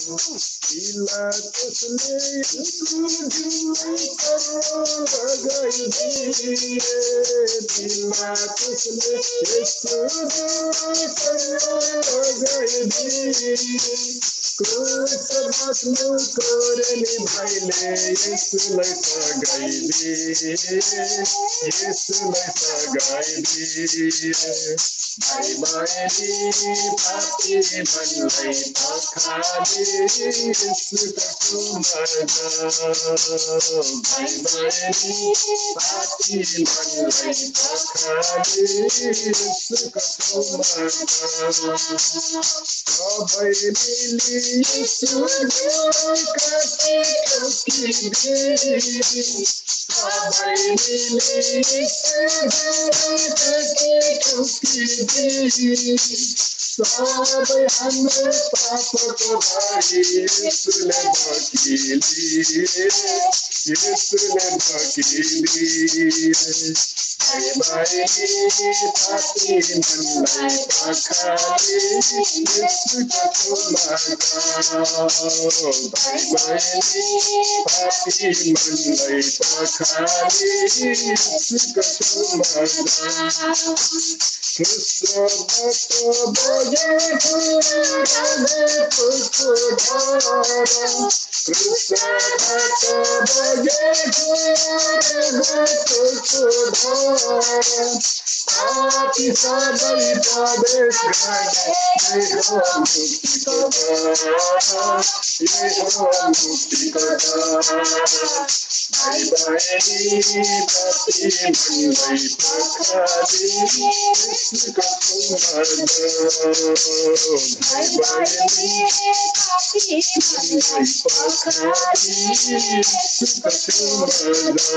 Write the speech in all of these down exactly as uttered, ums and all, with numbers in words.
पिलातुसले यसुलाई लगाइदिए पिलातुसले यसुलाई लगाइदिए क्रुस बस्नु कोरेली भाइले यसुलाई सगाइदिए यसुलाई सगाइदिए भाइ बहिनी पापी मनलाई पखाले यसुको मर्दा भाइ बहिनी पापी मनलाई पखाले यसुको मर्दा सबै मिली यसुलाई काटी ठोकिदिए सबै मिली यसुलाई काटी ठोकिदिए सबै हाम्रो पापको भारी यसुले ढकिदिए यसुले ढकिदिए भाइ बहिनी पापी मनलाई पखाले यसुको मर्दा भाइ बहिनी पापी मनलाई पखाले यसुको मर्दा क्रुसबाट बगेको रगतको धारा क्रुसबाट बगेको रगतको धारा पापी सबै प्रवेश गर्ने यही हो मुक्तिको द्वार यही हो मुक्तिको द्वार भाइ बहिनी पापी मनलाई पखाले यसुको मर्दा भाइ बहिनी पापी मनलाई पखाले यसुको मर्दा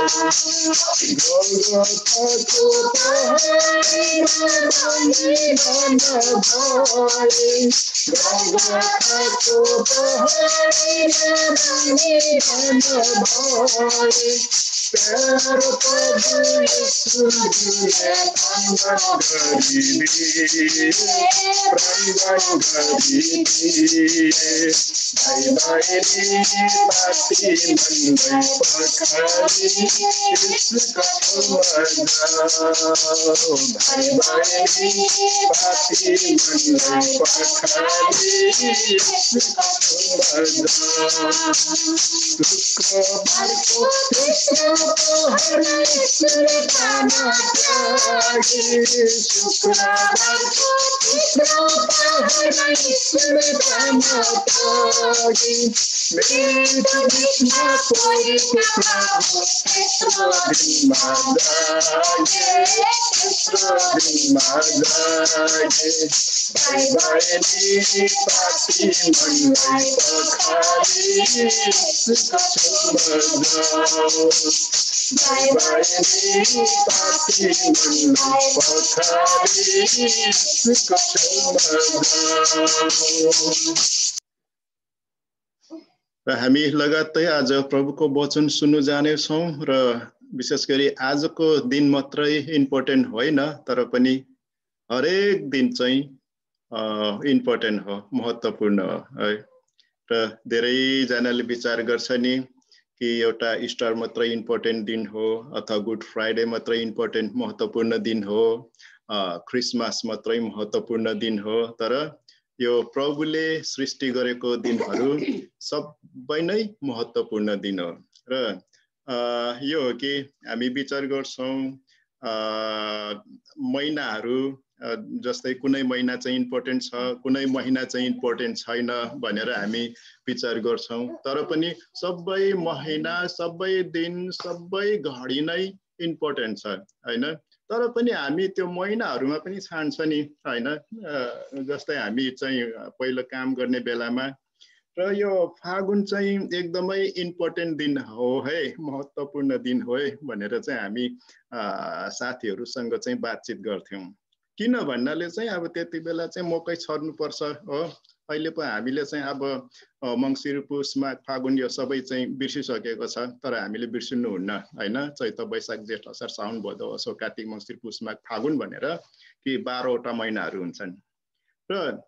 गोलगथाको पहाडीमा बलिदान भए गोलगथाको पहाडीमा बलिदान भए प्यारो प्रभु यसुले प्राणदान गरिदिए प्राणदान गरिदिए भाइ बहिनी पापी मनलाई पखाले यसुको मर्दा भाइ बहिनी पापी मनलाई पखाले यसुको मर्दा शुक्रबारको तेस्रो पहर यसुले प्राण त्यागे शुक्रबारको तेस्रो पहर यसुले प्राण त्यागे मेरो बिचमा परेको प्रभु तेस्रो दिनमा जागे तेस्रो दिनमा जागे भाइ बहिनी पापी मनलाई पखाले यसुको मर्दा भाइ बहिनी पापी मनलाई पखाले यसुको मर्दा र हामी लगातार आज प्रभुको वचन सुन्नु जानेछौँ र विशेष गरी आजको दिन मात्रै इम्पोर्टेन्ट होइन तर पनि हरेक दिन चाहिँ इम्पोर्टेन्ट हो महत्त्वपूर्ण हो है र धेरैजनाले विचार गर्छ नि कि एउटा इस्टर मात्रै इम्पोर्टेन्ट दिन हो अथवा गुड फ्राइडे मात्रै इम्पोर्टेन्ट महत्त्वपूर्ण दिन हो क्रिसमस मात्रै महत्त्वपूर्ण दिन हो तर यो प्रभुले सृष्टि गरेको दिनहरू सबै नै महत्त्वपूर्ण दिन हो र यो हो कि हामी विचार गर्छौँ महिनाहरू जस्तै कुनै महिना चाहिँ इम्पोर्टेन्ट छ कुनै महिना चाहिँ इम्पोर्टेन्ट छैन भनेर हामी विचार गर्छौँ तर पनि सबै महिना सबै दिन सबै घडी नै इम्पोर्टेन्ट छ हैन तर पनि हामी त्यो महिनाहरूमा पनि छान्छ नि हैन जस्तै हामी चाहिँ पहिलो काम गर्ने बेलामा र यो फागुन चाहिँ एकदमै इम्पोर्टेन्ट दिन हो है महत्त्वपूर्ण दिन हो है भनेर चाहिँ हामी साथीहरूसँग चाहिँ बातचित गर्थ्यौँ किन भन्नाले चाहिँ अब त्यति बेला चाहिँ मकै छर्नुपर्छ हो अहिले पो हामीले चाहिँ अब मङ्सिर पुस माघ फागुन यो सबै चाहिँ बिर्सिसकेको छ तर हामीले बिर्सिनु हुन्न हैन चैत वैशाख जेठ असार साउन भदौ असोज कार्तिक मङ्सिर पुस माघ फागुन भनेर कि बाह्रवटा महिनाहरू हुन्छन् र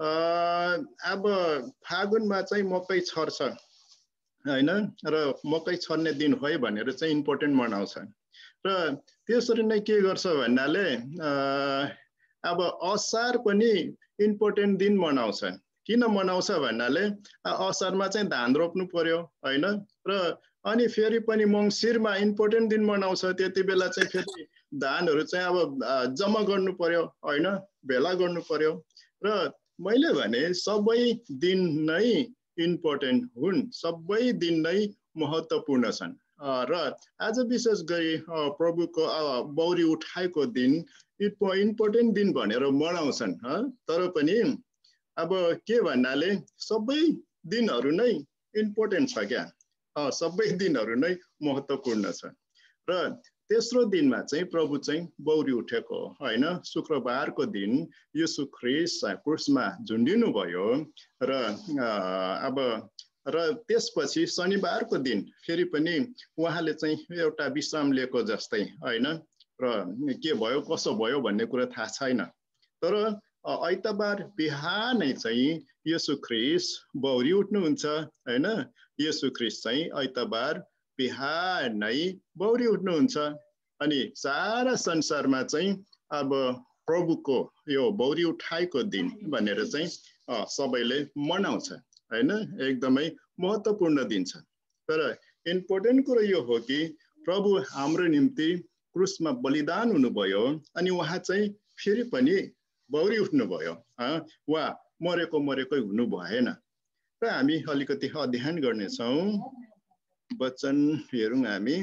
अब फागुनमा चाहिँ मकै छर्छ हैन र मकै छर्ने दिन हो भनेर चाहिँ इम्पोर्टेन्ट मनाउँछ र त्यसरी नै के गर्छ भन्नाले अब असार पनि इम्पोर्टेन्ट दिन मनाउँछ किन मनाउँछ भन्नाले असारमा चाहिँ धान रोप्नु पर्यो हैन र अनि फेरि पनि मङ्सिरमा इम्पोर्टेन्ट दिन मनाउँछ त्यति बेला चाहिँ फेरि धानहरू चाहिँ अब जम्मा गर्नु पर्यो हैन भेला गर्नु पर्यो र मैले भने सबै दिन नै इम्पोर्टेन्ट हुन् सबै दिन नै महत्त्वपूर्ण छन् र आज विशेष गरी प्रभुको बौरी उठाएको दिन इम्पोर्टेन्ट दिन भनेर मनाउँछन् तर पनि अब के भन्नाले सबै दिनहरू नै इम्पोर्टेन्ट छ क्या सबै दिनहरू नै महत्त्वपूर्ण छ र तेस्रो दिनमा चाहिँ प्रभु चाहिँ बौरी उठेको हैन शुक्रबारको दिन येशू ख्रीष्ट क्रुसमा झुन्डिनु भयो र अब र त्यसपछि शनिबारको दिन फेरि पनि उहाँले चाहिँ एउटा विश्राम लिएको जस्तै हैन र के भयो कसो भयो भन्ने कुरा थाहा छैन तर आइतबार बिहानै चाहिँ येशू ख्रीष्ट बौरी उठ्नुहुन्छ हैन येशू ख्रीष्ट चाहिँ आइतबार बिहानै बौरी उठ्नुहुन्छ अनि सारा संसारमा चाहिँ अब प्रभुको यो बौरी उठाएको दिन भनेर चाहिँ सबैले मनाउँछ हैन एकदमै महत्त्वपूर्ण दिन छ तर इम्पोर्टेन्ट कुरा यो हो कि प्रभु हाम्रो निम्ति क्रुसमा बलिदान हुनुभयो अनि उहाँ चाहिँ फेरि पनि बौरी उठ्नुभयो वा मरेको मरेकै हुनु भएन र हामी अलिकति अध्ययन गर्नेछौँ वचन हेरौँ हामी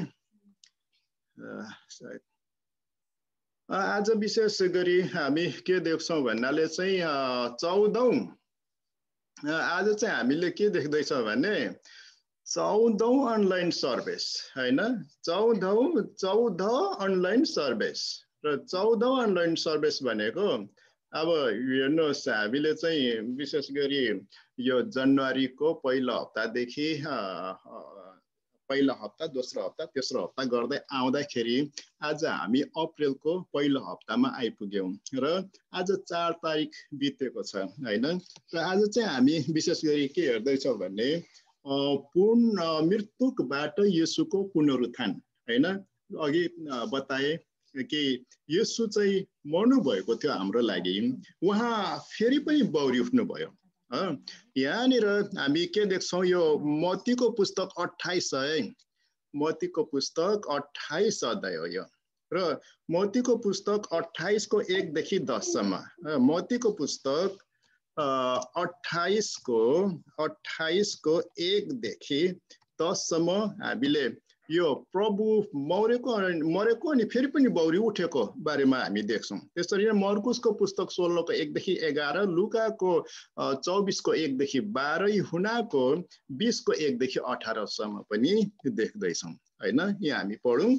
सायद आज विशेष गरी हामी के देख्छौँ भन्नाले चाहिँ चौधौँ आज चाहिँ हामीले के देख्दैछ भने चौधौँ अनलाइन सर्भिस हैन चौधौँ चौध अनलाइन सर्भिस र चौधौँ अनलाइन सर्भिस भनेको अब हेर्नुहोस् हामीले चाहिँ विशेष गरी यो जनवरीको पहिलो हप्तादेखि पहिलो हप्ता दोस्रो हप्ता तेस्रो हप्ता गर्दै आउँदाखेरि आज हामी अप्रिलको पहिलो हप्तामा आइपुग्यौँ र आज चार तारिक बितेको छ हैन र आज चाहिँ हामी विशेष गरी के हेर्दैछौँ भने पूर्ण मृत्युबाट येशूको पुनरुत्थान हैन अघि बताए कि येशू चाहिँ मर्नु भएको थियो हाम्रो लागि उहाँ फेरि पनि बौरी उठ्नु भयो यहाँनिर हामी के देख्छौँ यो मत्तीको पुस्तक अट्ठाइस है मत्तीको पुस्तक अट्ठाइस अध्याय हो यो र मत्तीको पुस्तक अट्ठाइसको एकदेखि दससम्म मत्तीको पुस्तक अट्ठाइसको अट्ठाइसको एकदेखि दससम्म हामीले यो प्रभु मरेको मरेको अनि फेरि पनि बौरी उठेको बारेमा हामी देख्छौँ त्यसरी नै मर्कुसको पुस्तक सोह्रको एकदेखि एघार लुकाको चौबिसको एकदेखि बाह्र हुनाको बिसको एकदेखि अठारसम्म पनि देख्दैछौँ हैन यहाँ हामी पढौँ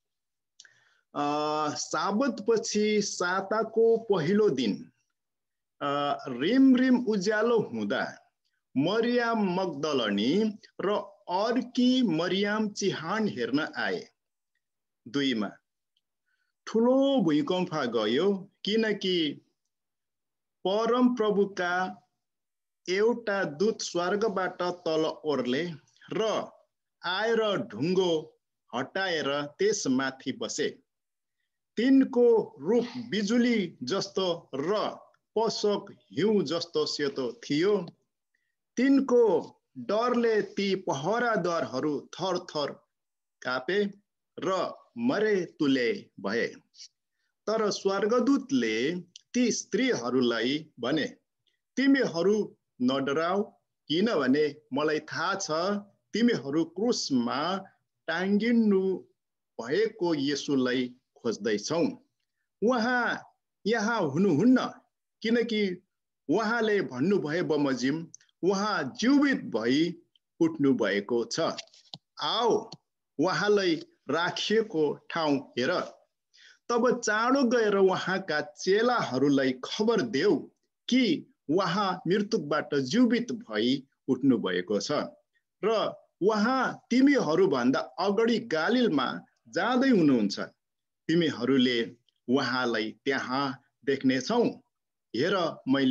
साबत पछि साताको पहिलो दिन रिम रिम उज्यालो हुँदा मरियाम मग्दलनी र अर्की मरियाम चिहान हेर्न आए दुईमा ठुलो भूकम्प गयो किनकि परम प्रभुका एउटा दूत स्वर्गबाट तल ओर्ले र आएर ढुङ्गो हटाएर त्यसमाथि बसे तिनको रूप बिजुली जस्तो र पशक हिउँ जस्तो सेतो थियो तिनको डरले ती पहरादारहरू थर थर कापे र मरे तुले भए तर स्वर्गदूतले ती स्त्रीहरूलाई भने तिमीहरू नडराऊ किनभने मलाई थाहा छ तिमीहरू क्रुसमा टाङ्गिनु भएको येशूलाई खोज्दैछौ उहाँ यहाँ हुनुहुन्न किनकि उहाँले भन्नुभए बमोजिम उहाँ जीवित भई उठ्नु भएको छ आओ उहाँलाई राखिएको ठाउँ हेर तब चाँडो गएर उहाँका चेलाहरूलाई खबर देऊ कि उहाँ मृत्युबाट जीवित भई उठ्नु भएको छ र उहाँ तिमीहरूभन्दा अगाडि गालिलमा जाँदै हुनुहुन्छ तिमीहरूले उहाँलाई त्यहाँ देख्नेछौ हेर मैले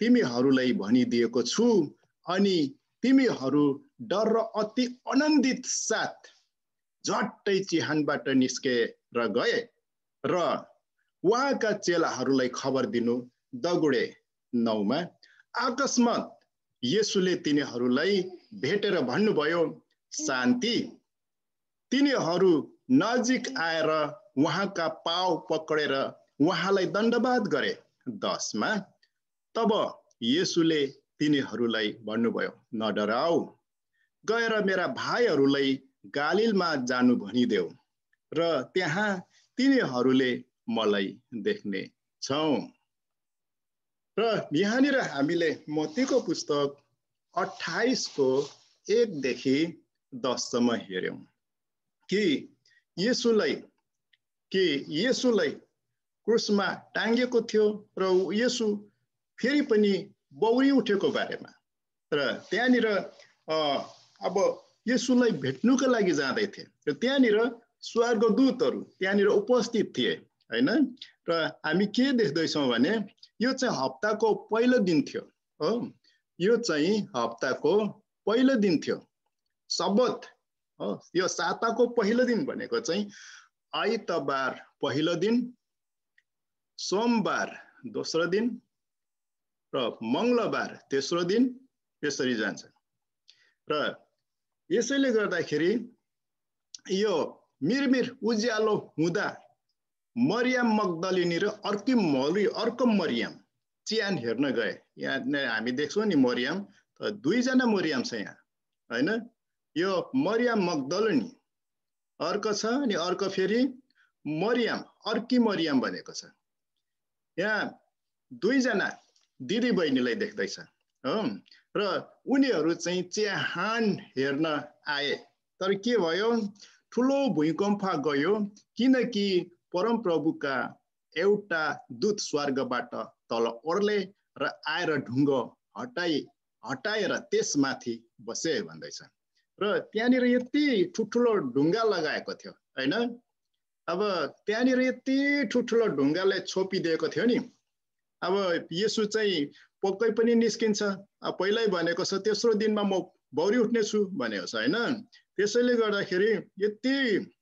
तिमीहरूलाई भनिदिएको छु। अनि तिमीहरू डर र अति आनन्दित साथ झट्टै चिहानबाट निस्केर गए र उहाँका चेलाहरूलाई खबर दिनु दगुडे। नौमा अकस्मात येशूले तिनीहरूलाई भेटेर भन्नुभयो, शान्ति। तिनीहरू नजिक आएर उहाँका पाउ पकडेर उहाँलाई दण्डवाद गरे। दसमा तब येशूले तिनीहरूलाई भन्नुभयो, नडराऊ, गएर मेरा भाइहरूलाई गालिलमा जानु भनिदेऊ र त्यहाँ तिनीहरूले मलाई देख्ने छौं। र यहाँनिर हामीले मत्तीको पुस्तक अट्ठाइस को एक देखि दस सम्म हेर्यौं कि येशूलाई कि येशूलाई क्रुसमा टाँगिएको थियो र येशू फेरि पनि बौरी उठेको बारेमा। र त्यहाँनिर अब येशूलाई भेट्नुको लागि जाँदै थिए र त्यहाँनिर स्वर्गदूतहरू त्यहाँनिर उपस्थित थिए हैन। र हामी के देख्दैछौँ भने यो चाहिँ हप्ताको पहिलो दिन थियो हो। यो चाहिँ हप्ताको पहिलो दिन थियो, सबत हो। यो साताको पहिलो दिन भनेको चाहिँ आइतबार पहिलो दिन, सोमबार दोस्रो दिन र मंगलबार तेस्रो दिन, यसरी जान्छ। र यसैले गर्दाखेरि यो मिरमिर उज्यालो हुँदा मरियम मग्दलिनी र अर्की मरी अर्को मरियम चिहान हेर्न गए। यहाँ हामी देख्छौँ नि मरियम, दुईजना मरियम छ यहाँ हैन। यो मरियम मग्दलिनी अर्को छ अनि अर्को फेरि मरियम अर्की मरियम भनेको छ। यहाँ दुईजना दिदी बहिनीलाई देख्दैछ हो। र उनीहरू चाहिँ चिहान हेर्न आए। तर के भयो, ठुलो भूकम्प गयो, किनकि परमप्रभुका एउटा दूत स्वर्गबाट तल ओर्ले र आएर ढुङ्गो हटाई हटाएर त्यसमाथि बसे भन्दैछ। र त्यहाँनिर यति ठुल्ठुलो ढुङ्गा लगाएको थियो हैन। अब त्यहाँनिर यति ठुल्ठुलो ढुङ्गाले छोपिदिएको थियो नि। अब येशू चाहिँ पक्कै पनि निस्किन्छ, पहिल्यै भनेको छ तेस्रो दिनमा म बौरी उठ्ने छु भनेको छ हैन। त्यसैले गर्दाखेरि यति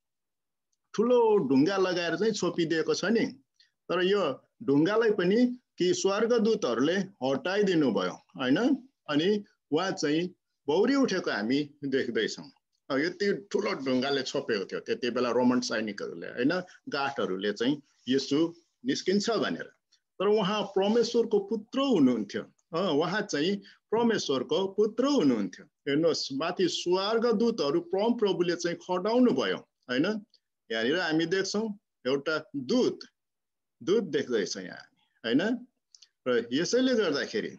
ठुलो ढुङ्गा लगाएर चाहिँ छोपिदिएको छ नि। तर यो ढुङ्गालाई पनि कि स्वर्गदूतहरूले हटाइदिनु भयो हैन। अनि उहाँ चाहिँ बौरी उठेको हामी देख्दैछौँ। यति ठुलो ढुङ्गाले छोपेको थियो त्यति बेला रोमन सैनिकहरूले हैन, गार्डहरूले चाहिँ येशू निस्किन्छ भनेर। तर उहाँ परमेश्वरको पुत्र हुनुहुन्थ्यो। उहाँ चाहिँ परमेश्वरको पुत्र हुनुहुन्थ्यो। हेर्नुहोस् माथि स्वर्गदूतहरू परम प्रभुले चाहिँ खटाउनु भयो हैन। यहाँनिर हामी देख्छौँ एउटा दूत दूत देख्दैछ यहाँ हैन। र यसैले गर्दाखेरि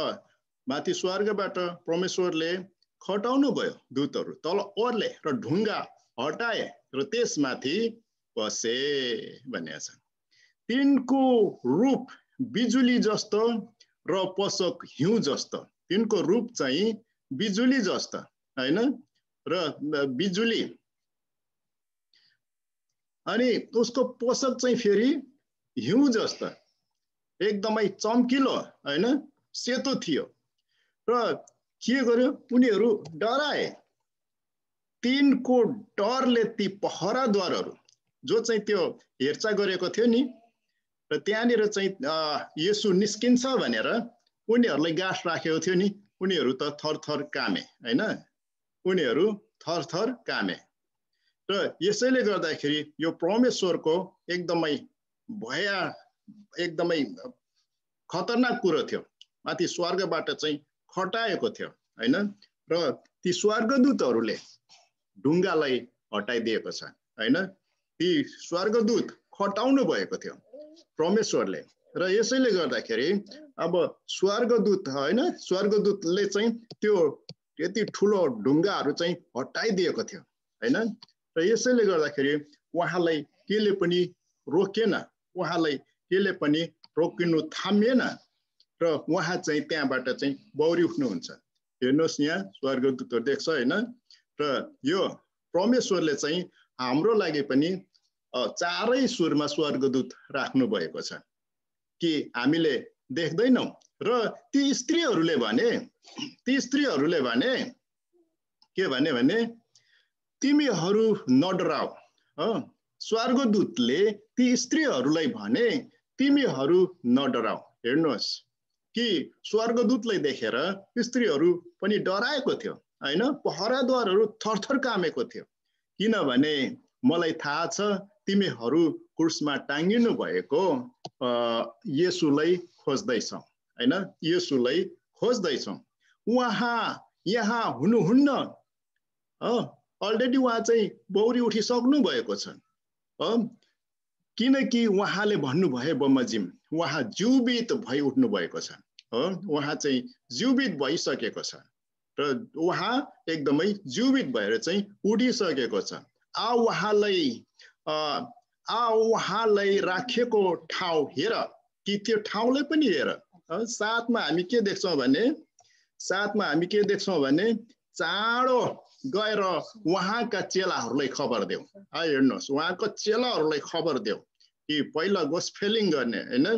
माथि स्वर्गबाट परमेश्वरले खटाउनु भयो दूतहरू, तल ओर्ले र ढुङ्गा हटाए र त्यसमाथि बसे भनेको छ। तिनको रूप बिजुली जस्तो र पोषक हिउँ जस्तो। तिनको रूप चाहिँ बिजुली जस्तो हैन। र बिजुली अनि उसको पोषक चाहिँ फेरि हिउँ जस्तो, एकदमै चम्किलो हैन, सेतो थियो। र के गर्यो, उनीहरू डराए। तिनको डरले ती पहरादारहरू जो चाहिँ त्यो हेरचाह गरेको थियो नि, र त्यहाँनिर चाहिँ येशू निस्किन्छ भनेर उनीहरूलाई गाँस राखेको थियो नि, उनीहरू त थरथर कामे हैन। उनीहरू थरथर कामे। र यसैले गर्दाखेरि यो परमेश्वरको एकदमै भया एकदमै खतरनाक कुरो थियो। माथि स्वर्गबाट चाहिँ खटाएको थियो हैन। र ती स्वर्गदूतहरूले ढुङ्गालाई हटाइदिएको छ हैन। ती स्वर्गदूत खटाउनु भएको थियो परमेश्वरले। र यसैले गर्दाखेरि अब स्वर्गदूत हैन, स्वर्गदूतले चाहिँ त्यो यति ठुलो ढुङ्गाहरू चाहिँ हटाइदिएको थियो हैन। र यसैले गर्दाखेरि उहाँलाई केले पनि रोकेन, उहाँलाई केले पनि रोकिनु थामिएन र उहाँ चाहिँ त्यहाँबाट चाहिँ बौरी उठ्नुहुन्छ। हेर्नुहोस् यहाँ स्वर्गदूतहरू देख्छ हैन। र यो परमेश्वरले चाहिँ हाम्रो लागि पनि चारै सुरमा स्वर्गदूत राख्नु भएको छ कि हामीले देख्दैनौ। र ती स्त्रीहरूले भने ती स्त्रीहरूले भने के भने भने तिमीहरू नडराऊ। स्वर्गदूतले ती स्त्रीहरूलाई भने तिमीहरू नडराऊ। हेर्नुहोस् कि स्वर्गदूतलाई देखेर स्त्रीहरू पनि डराएको थियो हैन। पहरादारहरू थरथर कामेको थियो, किनभने मलाई थाहा छ तिमीहरू क्रुसमा टाङ्गिनु भएको येशूलाई खोज्दैछौ हैन, येशूलाई खोज्दैछौ। उहाँ यहाँ हुनुहुन्न, अलरेडी उहाँ चाहिँ बौरी उठिसक्नु भएको छ। किनकि उहाँले भन्नुभयो बमोजिम उहाँ जीवित भई उठ्नु भएको छ। उहाँ चाहिँ जीवित भइसकेको छ र उहाँ एकदमै जीवित भएर चाहिँ उठिसकेको छ। आ उहाँलाई आ उहाँलाई राखेको ठाउँ हेर, कि त्यो ठाउँलाई पनि हेर। साथमा हामी के देख्छौँ भने साथमा हामी के देख्छौँ भने चाँडो गएर उहाँका चेलाहरूलाई खबर देऊ। हेर्नुहोस् उहाँको चेलाहरूलाई खबर देऊ कि पहिला गोस्पेलिङ गर्ने हैन।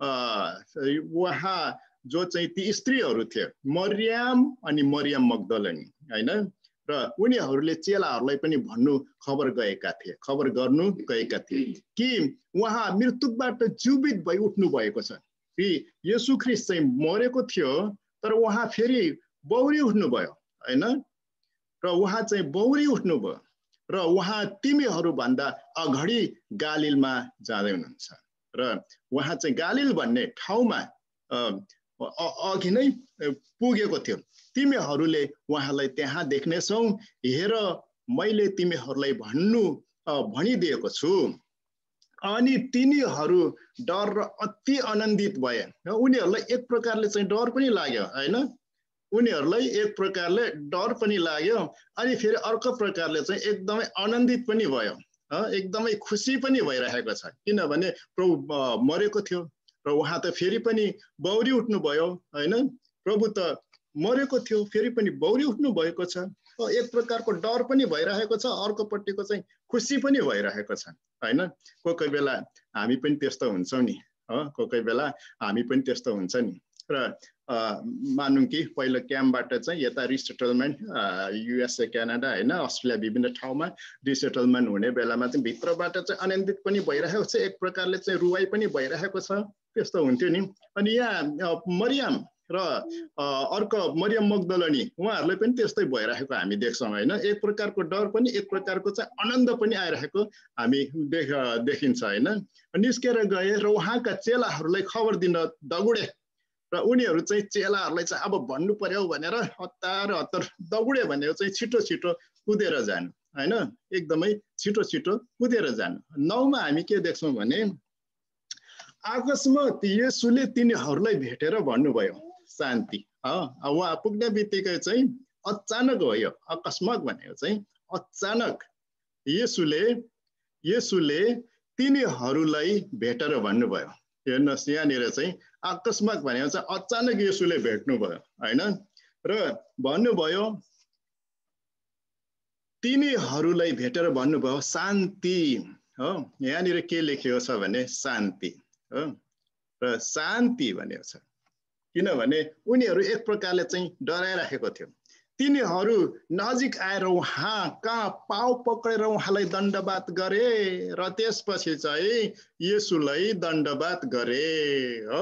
उहाँ जो चाहिँ ती स्त्रीहरू थिए मरियम अनि मरियम मग्दलिनी हैन, र उनीहरूले चेलाहरूलाई पनि भन्नु खबर गएका थिए खबर गर्नु गएका थिए कि उहाँ मृत्युबाट जीवित भई उठ्नु भएको छ, कि येशू ख्रीष्ट चाहिँ मरेको थियो तर उहाँ फेरि बौरी उठ्नु भयो हैन, र उहाँ चाहिँ बौरी उठ्नु भयो र उहाँ तिमीहरू भन्दा अगाडि गालिलमा जाँदै हुनुहुन्छ। र उहाँ चाहिँ गालिल भन्ने ठाउँमा अघि नै पुगेको थियो। तिमीहरूले उहाँलाई त्यहाँ देख्नेछौ। हेर मैले तिमीहरूलाई भन्नु भनिदिएको छु। अनि तिनीहरू डर र अति आनन्दित भए। उनीहरूलाई एक प्रकारले चाहिँ डर पनि लाग्यो हैन, उनीहरूलाई एक प्रकारले डर पनि लाग्यो अनि फेरि अर्को प्रकारले चाहिँ एकदमै आनन्दित पनि भयो, एकदमै खुसी पनि भइरहेको छ, किनभने प्रभु मरेको थियो र उहाँ त फेरि पनि बौरी उठ्नु भयो हैन। प्रभु त मरेको थियो फेरि पनि बौरी उठ्नु भएको छ। एक प्रकारको डर पनि भइरहेको छ, अर्कोपट्टिको चाहिँ खुसी पनि भइरहेको छ हैन। कोही कोही बेला हामी पनि त्यस्तो हुन्छौँ नि, कोही कोही बेला हामी पनि त्यस्तो हुन्छ नि। र मानौँ कि पहिलो क्याम्पबाट चाहिँ यता रिसेटलमेन्ट युएसए क्यानाडा हैन अस्ट्रेलिया विभिन्न ठाउँमा रिसेटलमेन्ट हुने बेलामा चाहिँ भित्रबाट चाहिँ आनन्दित पनि भइरहेको छ, एक प्रकारले चाहिँ रुवाई पनि भइरहेको छ, त्यस्तो हुन्थ्यो नि। अनि यहाँ मरियम र अर्को मरियम मग्दलिनी उहाँहरूलाई पनि त्यस्तै भइरहेको हामी देख्छौँ हैन। एक प्रकारको डर पनि एक प्रकारको चाहिँ आनन्द पनि आइरहेको हामी देख देखिन्छ हैन। निस्केर गए र उहाँका चेलाहरूलाई खबर दिन दगुडे र उनीहरू चाहिँ चेलाहरूलाई चाहिँ अब भन्नु पर्यो भनेर हतार हतार दगुडे भनेर चाहिँ छिटो छिटो कुदेर जानु हैन, एकदमै छिटो छिटो कुदेर जानु। नौमा हामी के देख्छौँ भने अकस्मात येशूले तिनीहरूलाई भेटेर भन्नुभयो शान्ति। उहाँ पुग्ने बित्तिकै चाहिँ अचानक हो यो अकस्मात भनेको चाहिँ अचानक येशूले येशूले तिनीहरूलाई भेटेर भन्नुभयो। हेर्नुहोस् यहाँनिर चाहिँ अकस्मात भनेको चाहिँ अचानक येशूले भेट्नुभयो हैन, र भन्नुभयो तिनीहरूलाई भेटेर भन्नुभयो शान्ति। हो यहाँनिर के लेखेको छ भने शान्ति हो र शान्ति भनेको छ, किनभने उनीहरू एक प्रकारले चाहिँ डराइराखेको थियो। तिनीहरू नजिक आएर उहाँ कहाँ पाउ पक्रेर उहाँलाई दण्डवात गरे र त्यसपछि चाहिँ येशूलाई दण्डवात गरे हो।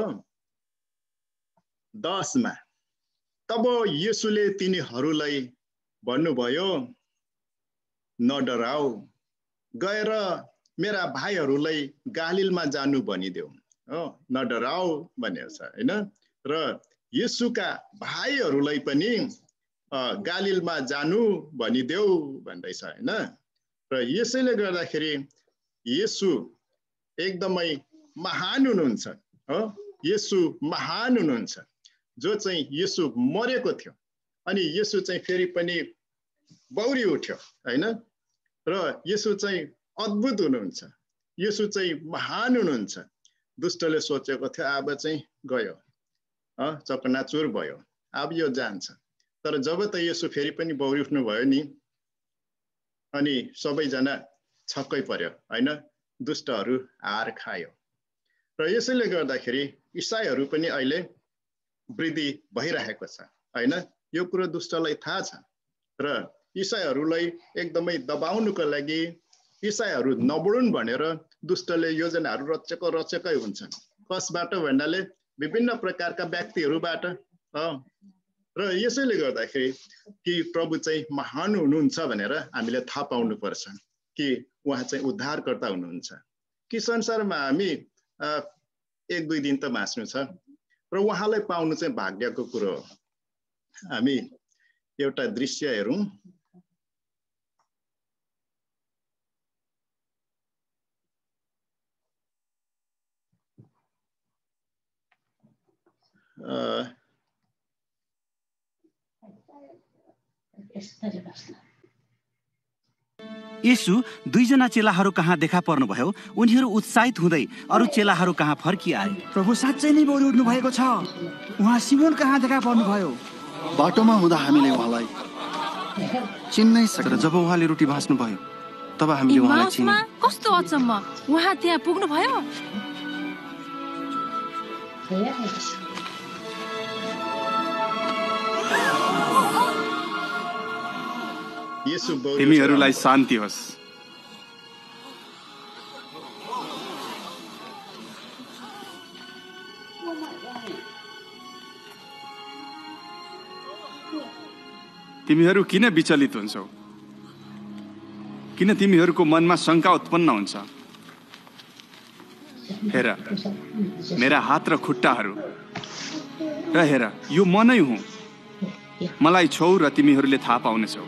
दसमा तब येशूले तिनीहरूलाई भन्नुभयो नडराऊ, गएर मेरा भाइहरूलाई गालिलमा जानु भनिदेऊ। हो नडराऊ भनेको छ हैन। र येशूका भाइहरूलाई पनि गालिलमा जानु भनिदेऊ भन्दैछ हैन। र यसैले गर्दाखेरि येशू एकदमै महान हुनुहुन्छ हो। येशू महान हुनुहुन्छ जो चाहिँ येशू मरेको थियो अनि येशू चाहिँ फेरि पनि बौरी उठ्यो हैन। र येशू चाहिँ अद्भुत हुनुहुन्छ, येशू चाहिँ महान हुनुहुन्छ। दुष्टले सोचेको थियो अब चाहिँ गयो, चकनाचुर भयो, अब यो जान्छ। तर जब त येशू फेरि पनि बौरी उठ्नु भयो नि अनि सबैजना छक्कै पर्यो हैन, दुष्टहरू हार खायो। र यसैले गर्दाखेरि इसाईहरू पनि अहिले वृद्धि भइरहेको छ हैन। यो कुरो दुष्टलाई थाहा छ र इसाईहरूलाई एकदमै दबाउनुको लागि इसाईहरू नबढुन् भनेर दुष्टले योजनाहरू रचेको रचेकै हुन्छन्। कसबाट भन्नाले विभिन्न प्रकारका व्यक्तिहरूबाट। र यसैले गर्दाखेरि कि प्रभु चाहिँ महान हुनुहुन्छ भनेर हामीले थाहा पाउनुपर्छ कि उहाँ चाहिँ उद्धारकर्ता हुनुहुन्छ कि संसारमा हामी एक दुई दिन त बाँच्नु छ र उहाँलाई पाउनु चाहिँ भाग्यको कुरो हो। हामी एउटा दृश्य हेरौँ। येशू दुईजना चेलाहरू कहाँ देखा पर्नुभयो। उनीहरू उत्साहित हुँदै अरू चेलाहरू कहाँ फर्किआए। प्रभु साँच्चै नै बौरी उठ्नु भएको छ। उहाँ सिमोन कहाँ देखा पर्नुभयो। बाटोमा हुँदा हामीले उहाँलाई चिन्नै सकेन। जब उहाँले रोटी भाँच्नु भयो तब हामीले उहाँलाई चिन्यौँ। कस्तो अचम्म, उहाँ त्यहाँ पुग्नु भयो। तिमीहरूलाई शान्ति होस्। तिमीहरू किन विचलित हुन्छौ? किन तिमीहरूको मनमा शङ्का उत्पन्न हुन्छ? हेर मेरा हात र खुट्टाहरू, र हेर यो म नै हुँ। मलाई छौ र तिमीहरूले थाहा पाउनेछौ।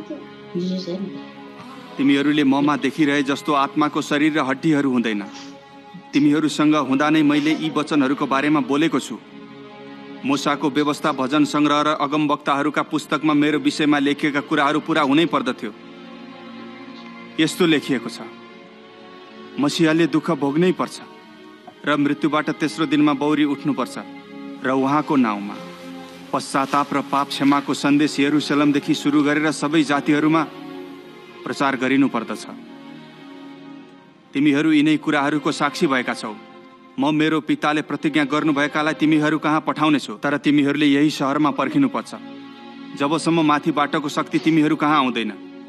तिमीहरूले ममा देखिरहे जस्तो आत्माको शरीर र हड्डीहरू हुँदैन। तिमीहरूसँग हुँदा नै मैले यी वचनहरूको बारेमा बोलेको छु। मूसाको व्यवस्था, भजन सङ्ग्रह र अगमवक्ताहरूका पुस्तकमा मेरो विषयमा लेखिएका कुराहरू पुरा हुनै पर्दथ्यो। यस्तो लेखिएको छ, मसीहले दुःख भोग्नै पर्छ र मृत्युबाट तेस्रो दिनमा बौरी उठ्नुपर्छ र उहाँको नाउँमा पश्चाताप र पाप क्षमाको सन्देश यरुशलेमदेखि सुरु गरेर सबै जातिहरूमा प्रचार गरिनु पर्दछ। तिमीहरू यिनै कुराहरूको साक्षी भएका छौ। म मेरो पिताले प्रतिज्ञा गर्नुभएकालाई तिमीहरू कहाँ पठाउनेछु, तर तिमीहरूले यही सहरमा पर्खिनुपर्छ जबसम्म माथि बाटोको शक्ति तिमीहरू कहाँ आउँदैन।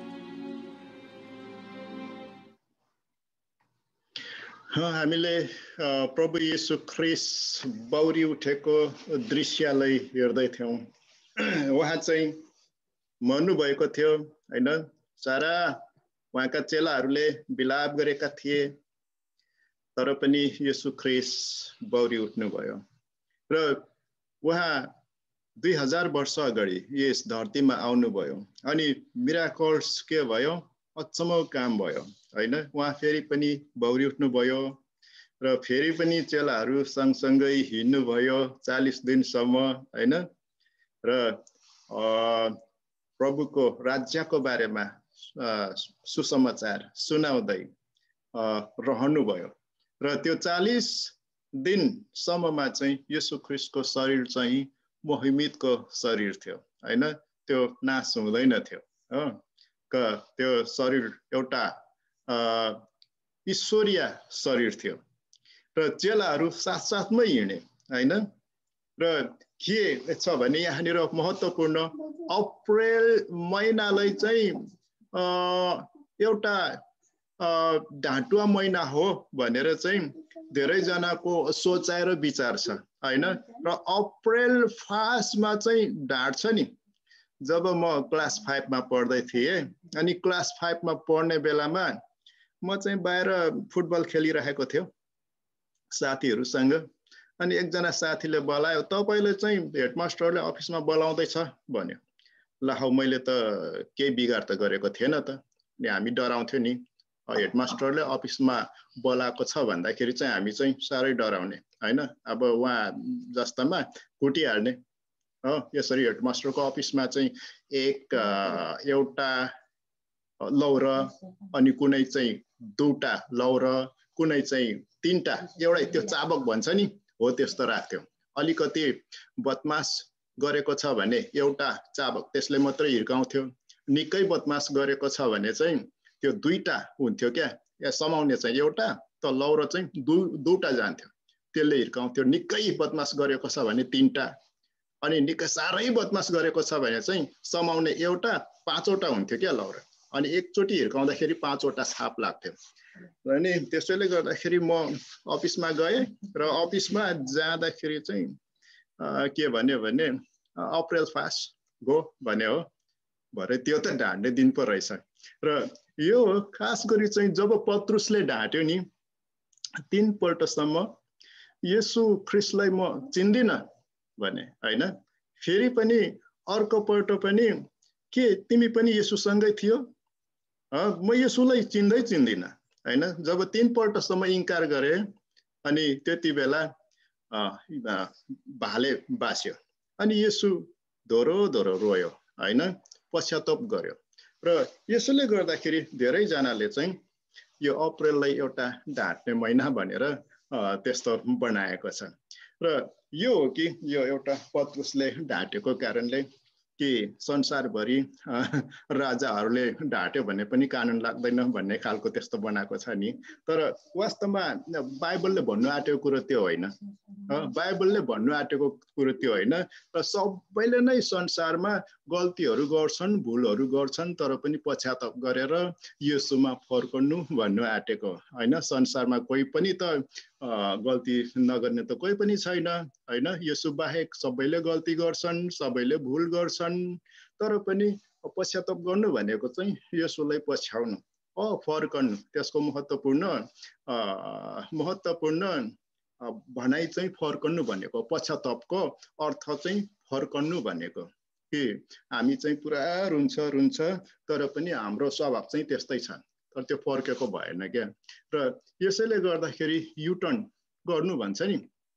हामीले प्रभु येशू ख्रीष्ट बौरी उठेको दृश्यलाई हेर्दै थियौँ। उहाँ चाहिँ मर्नु भएको थियो हैन। सारा उहाँका चेलाहरूले विलाप गरेका थिए, तर पनि येशू ख्रीष्ट बौरी उठ्नुभयो र उहाँ दुई हजार वर्ष अगाडि यस धरतीमा आउनुभयो। अनि मिराकल्स के भयो? अचम्मको काम भयो हैन। उहाँ फेरि पनि बौरी उठ्नुभयो र फेरि पनि चेलाहरू सँगसँगै हिँड्नुभयो चालीस दिनसम्म हैन। र प्रभुको राज्यको बारेमा सुसमाचार सुनाउँदै रहनुभयो र त्यो चालीस दिनसम्ममा चाहिँ येशू ख्रीष्टको शरीर चाहिँ महिमितको शरीर थियो हैन। त्यो नाश हुँदैन थियो हो। त्यो शरीर एउटा ईश्वरीय शरीर थियो र चेलाहरू साथसाथमै हिँडे हैन। र के छ भने यहाँनिर महत्त्वपूर्ण अप्रिल महिनालाई चाहिँ एउटा ढाँटुवा महिना हो भनेर चाहिँ धेरैजनाको सोचाइ र विचार छ हैन। र अप्रिल फास्टमा चाहिँ ढाँट्छ नि। जब म क्लास फाइभमा पढ्दै थिएँ अनि क्लास फाइभमा पढ्ने बेलामा म चाहिँ बाहिर फुटबल खेलिरहेको थियो साथीहरूसँग। अनि एकजना साथीले बोलायो, तपाईँले चाहिँ हेडमास्टरले अफिसमा बोलाउँदैछ भन्यो। ल हौ, मैले त केही बिगार त गरेको थिएन त। अनि हामी डराउँथ्यो नि, हेडमास्टरले अफिसमा बोलाएको छ भन्दाखेरि चाहिँ हामी चाहिँ साह्रै डराउने हैन। अब उहाँ जस्तामा कुटिहाल्ने हो। यसरी हेडमास्टरको अफिसमा चाहिँ एक एउटा लौर अनि कुनै चाहिँ दुईटा लौर, कुनै चाहिँ तीनटा, एउटै त्यो चाबक भन्छ नि हो त्यस्तो राख्थ्यो। अलिकति बदमास गरेको छ भने एउटा चाबक त्यसले मात्रै हिर्काउँथ्यो। निकै बदमास गरेको छ भने चाहिँ त्यो दुईटा हुन्थ्यो क्या, या समाउने चाहिँ एउटा त लौरो चाहिँ दु दुईटा जान्थ्यो। त्यसले हिर्काउँथ्यो। निकै बदमास गरेको छ भने तीनटा, अनि निकै साह्रै बदमास गरेको छ भने चाहिँ समाउने एउटा पाँचवटा हुन्थ्यो क्या लौरा। अनि एकचोटि हिर्काउँदाखेरि पाँचवटा छाप लाग्थ्यो। अनि त्यसैले गर्दाखेरि म अफिसमा गएँ र अफिसमा जाँदाखेरि चाहिँ के भन्यो भने अप्रिल फास्ट गो भन्यो हो। भरे त्यो त ढाँट्ने दिन पो रहेछ। र यो खास गरी चाहिँ जब पत्रुसले ढाँट्यो नि तीनपल्टसम्म येशू ख्रिस्टलाई म चिन्दिनँ भने होइन। फेरि पनि अर्को पल्ट पनि के तिमी पनि येशूसँगै थियो? म येशूलाई चिन्दै चिन्दिनँ होइन। जब तीनपल्टसम्म इन्कार गरे अनि त्यति बेला भाले बास्यो अनि येशू धोरो धोरो रोयो होइन, पश्चाताप गर्यो। र यसले गर्दाखेरि धेरैजनाले चाहिँ यो अप्रिललाई एउटा ढाँट्ने महिना भनेर त्यस्तो बनाएको छ। र यो हो कि यो एउटा पत्रुसले ढाँटेको कारणले कि संसारभरि राजाहरूले ढाँट्यो भने पनि कानुन लाग्दैन भन्ने खालको त्यस्तो बनाएको छ नि। तर वास्तवमा बाइबलले भन्नु आँटेको कुरो त्यो होइन। बाइबलले भन्नु आँटेको कुरो त्यो होइन। र सबैले नै संसारमा गल्तीहरू गर्छन्, भुलहरू गर्छन्, तर पनि पश्चाताप गरेर येशूमा फर्कनु भन्नु आँटेको होइन। संसारमा कोही पनि त गल्ती नगर्ने त कोही पनि छैन होइन। येशू बाहेक सबैले गल्ती गर्छन्, सबैले भुल गर्छन्, तर पनि पश्चाताप गर्नु भनेको चाहिँ येशूलाई पछ्याउनु, अ फर्कनु। त्यसको महत्त्वपूर्ण महत्त्वपूर्ण भनाइ चाहिँ फर्कनु भनेको, पश्चातापको अर्थ चाहिँ फर्कनु भनेको कि हामी चाहिँ पुरा रुन्छ रुन्छ तर पनि हाम्रो स्वभाव चाहिँ त्यस्तै छ, तर त्यो फर्केको भएन क्या। र यसैले गर्दाखेरि युटर्न गर्नु भन्छ नि।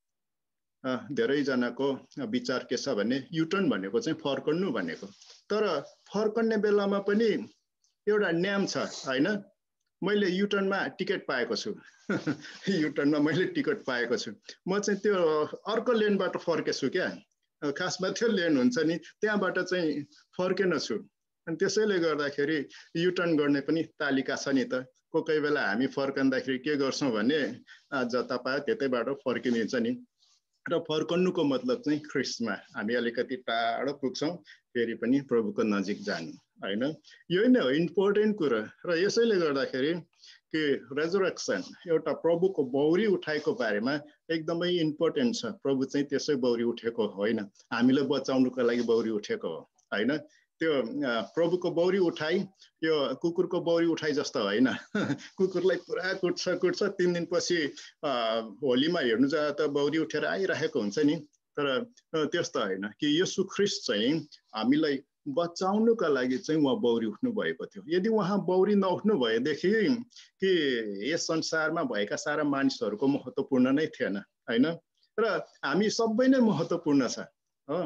धेरैजनाको विचार के छ भने युटर्न भनेको चाहिँ फर्कनु भनेको। तर फर्कने बेलामा पनि एउटा नियम छ होइन। मैले युटर्नमा टिकट पाएको छु युटर्नमा मैले टिकट पाएको छु। म चाहिँ त्यो अर्को लेनबाट फर्केछु क्या। खासमा त्यो लेन हुन्छ नि त्यहाँबाट चाहिँ फर्केन छु। अनि त्यसैले गर्दाखेरि युटर्न गर्ने पनि तालिका छ नि त। कोही कोही बेला हामी फर्कँदाखेरि के गर्छौँ भने जता पायो त्यतैबाट फर्किन्छ नि। र फर्कनुको मतलब चाहिँ ख्रिस्टमा हामी अलिकति टाढो पुग्छौँ, फेरि पनि प्रभुको नजिक जानु होइन। यही नै हो इम्पोर्टेन्ट कुरा। र यसैले गर्दाखेरि कि रेजरेक्सन एउटा प्रभुको बौरी उठाइको बारेमा एकदमै इम्पोर्टेन्ट छ। प्रभु चाहिँ त्यसै बौरी उठेको होइन, हामीलाई बचाउनुको लागि बौरी उठेको हो होइन। त्यो प्रभुको बौरी उठाइ यो कुकुरको बौरी उठाइ जस्तो होइन। कुकुरलाई पुरा कुट्छ कुट्छ तिन दिनपछि होलीमा हेर्नु जाँदा त बौरी उठेर आइरहेको हुन्छ नि। तर त्यस्तो होइन कि येशू ख्रिस्ट चाहिँ हामीलाई बचाउनुका लागि चाहिँ उहाँ बौरी उठ्नु भएको थियो। यदि उहाँ बौरी नउठ्नु भएदेखि कि यस संसारमा भएका सारा मानिसहरूको महत्त्वपूर्ण नै थिएन होइन। र हामी सबै नै महत्त्वपूर्ण छ हो,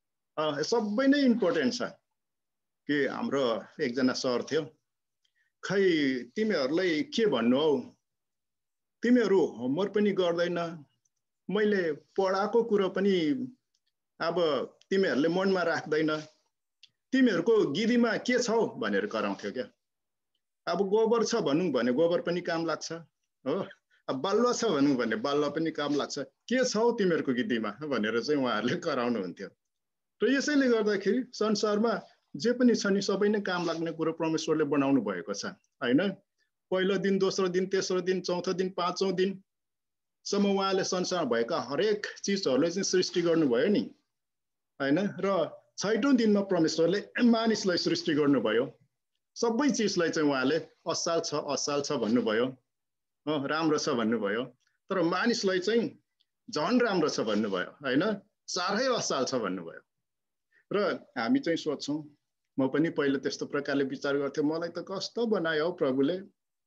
सबै नै इम्पोर्टेन्ट छ। कि हाम्रो एकजना सर थियो, खै तिमीहरूलाई के भन्नु हौ, तिमीहरू होमवर्क पनि गर्दैन, मैले पढाएको कुरो पनि अब तिमीहरूले मनमा राख्दैन, तिमीहरूको गिदीमा के छ भनेर कराउँथ्यो क्या। अब गोबर छ भनौँ भने गोबर पनि काम लाग्छ हो, अब बालुवा छ भनौँ भने बालुवा पनि काम लाग्छ, के छ हौ तिमीहरूको गिदीमा भनेर चाहिँ उहाँहरूले कराउनुहुन्थ्यो। र यसैले गर्दाखेरि संसारमा जे पनि छ नि सबै नै काम लाग्ने कुरो परमेश्वरले बनाउनु भएको छ होइन। पहिलो दिन, दोस्रो दिन, तेस्रो दिन, चौथो दिन, पाँचौँ दिनसम्म उहाँले संसारमा भएका हरेक चिजहरूलाई चाहिँ सृष्टि गर्नुभयो नि होइन। र छैटौँ दिनमा परमेश्वरले मानिसलाई सृष्टि गर्नुभयो। सबै चिजलाई चाहिँ उहाँले असाल छ असाल छ भन्नुभयो, राम्रो छ भन्नुभयो। तर मानिसलाई चाहिँ झन् राम्रो छ भन्नुभयो होइन, साह्रै असाल छ भन्नुभयो। र हामी चाहिँ सोध्छौँ, म पनि पहिला त्यस्तो प्रकारले विचार गर्थेँ, मलाई त कस्तो बनायो हौ प्रभुले,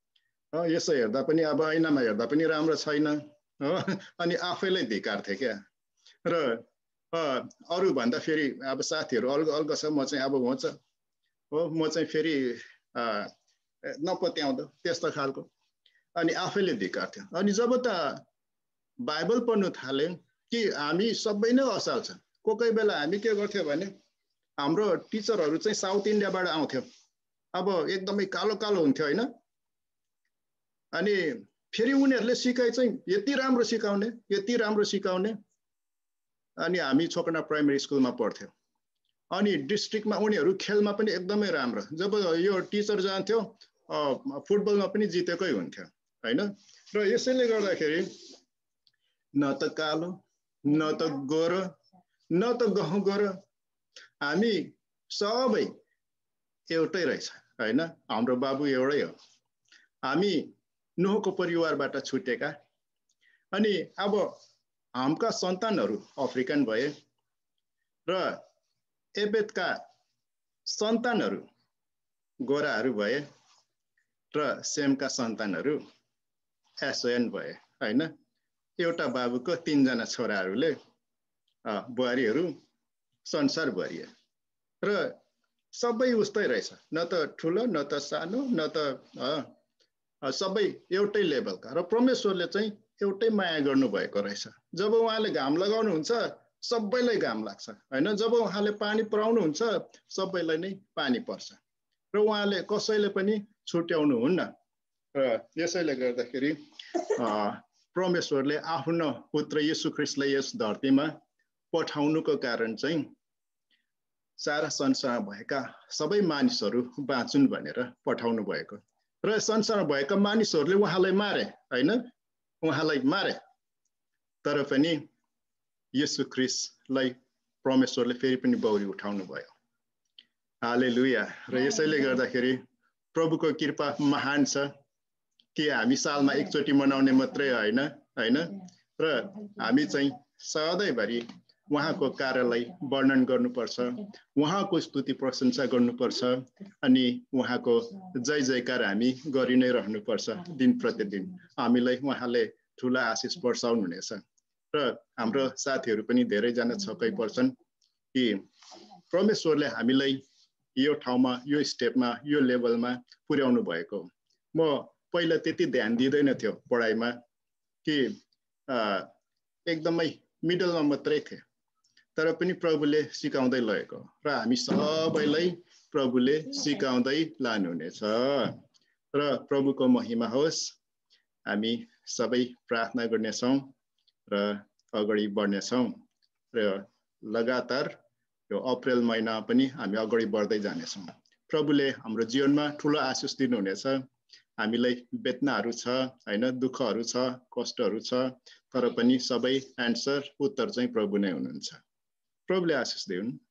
यसो हेर्दा पनि अब ऐनामा हेर्दा पनि राम्रो छैन हो। अनि आफैलाई धिक्कार्थेँ क्या। र अरूभन्दा फेरि अब साथीहरू अल्गो अल्गो छ, म चाहिँ अब हुन्छ हो, म चाहिँ फेरि नपत्याउँदो त्यस्तो खालको। अनि आफैले धिक्कार्थ्यो। अनि जब त बाइबल पढ्नु थाल्यो कि हामी सबै नै असल छ। कोही कोही बेला हामी के गर्थ्यो भने हाम्रो टिचरहरू चाहिँ साउथ इन्डियाबाट आउँथ्यो, अब एकदमै कालो कालो हुन्थ्यो होइन। अनि फेरि उनीहरूले सिकाइ चाहिँ यति राम्रो सिकाउने यति राम्रो सिकाउने अनि हामी छोकना प्राइमेरी स्कुलमा पढ्थ्यौँ अनि डिस्ट्रिक्टमा उनीहरू खेलमा पनि एकदमै राम्रो जब यो टिचर जान्थ्यो फुटबलमा पनि जितेकै हुन्थ्यो हैन र यसैले गर्दाखेरि न त कालो न त गोरो न त गहुँ गोरो हामी सबै एउटै रहेछ हैन हाम्रो बाबु एउटै हो हामी नोहको परिवारबाट छुटेका अनि अब हाम्रा सन्तानहरू अफ्रिकन भए र एबेदका सन्तानहरू गोराहरू भए र सेमका सन्तानहरू एसोएन भए हैन एउटा बाबुको तीनजना छोराहरूले बुहारीहरू संसार भरिए र सबै उस्तै रहेछ न त ठुलो न त सानो न त सबै एउटै लेभलका र परमेश्वरले चाहिँ एउटै माया गर्नुभएको रहेछ जब उहाँले घाम लगाउनुहुन्छ सबैलाई घाम लाग्छ हैन जब उहाँले पानी पराउनुहुन्छ सबैलाई नै पानी पर्छ र उहाँले कसैले पनि छुट्याउनु हुन्न र यसैले गर्दाखेरि परमेश्वरले आफ्नो पुत्र येशू ख्रीष्टलाई यस धरतीमा पठाउनुको कारण चाहिँ सारा संसारमा भएका सबै मानिसहरू बाँचुन् भनेर पठाउनु भएको र संसारमा भएका मानिसहरूले उहाँलाई मारे हैन उहाँलाई मारे तर पनि येशू ख्रीष्टलाई परमेश्वरले फेरि पनि बौरी उठाउनु भयो हालेलुया र यसैले गर्दाखेरि प्रभुको कृपा महान छ कि हामी सालमा एकचोटि मनाउने मात्रै हैन हैन र हामी चाहिँ सधैँभरि उहाँको कार्यलाई वर्णन गर्नुपर्छ उहाँको स्तुति प्रशंसा गर्नुपर्छ अनि उहाँको जय जयकार हामी गरि नै रहनुपर्छ दिन प्रतिदिन हामीलाई उहाँले ठुला आशिष वर्षाउनु हुनेछ र हाम्रो साथीहरू पनि धेरैजना छक्कै पर्छन् कि परमेश्वरले हामीलाई यो ठाउँमा यो स्टेपमा यो लेभलमा पुर्याउनु भएको म पहिला त्यति ध्यान दिँदैन थियो पढाइमा कि एकदमै मिडलमा मात्रै थिए तर पनि प्रभुले सिकाउँदै लगेको र हामी सबैलाई प्रभुले सिकाउँदै लानुहुनेछ र प्रभुको महिमा होस् हामी सबै प्रार्थना गर्नेछौँ र अगाडि बढ्नेछौँ र लगातार यो अप्रिल महिना पनि हामी अगाडि बढ्दै जानेछौँ प्रभुले हाम्रो जीवनमा ठुलो आशिष दिनुहुनेछ हामीलाई वेदनाहरू छ हैन दुःखहरू छ कष्टहरू छ तर पनि सबै एन्सर उत्तर चाहिँ प्रभु नै हुनुहुन्छ प्रभुले आशिष दिउन्